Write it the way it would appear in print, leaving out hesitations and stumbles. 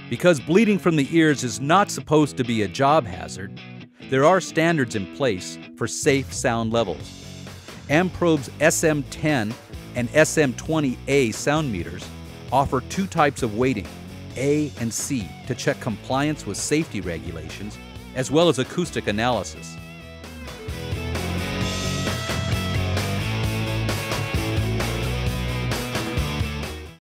Because bleeding from the ears is not supposed to be a job hazard, there are standards in place for safe sound levels. Amprobe's SM10 and SM20A sound meters offer two types of weighting, A and C, to check compliance with safety regulations, as well as acoustic analysis.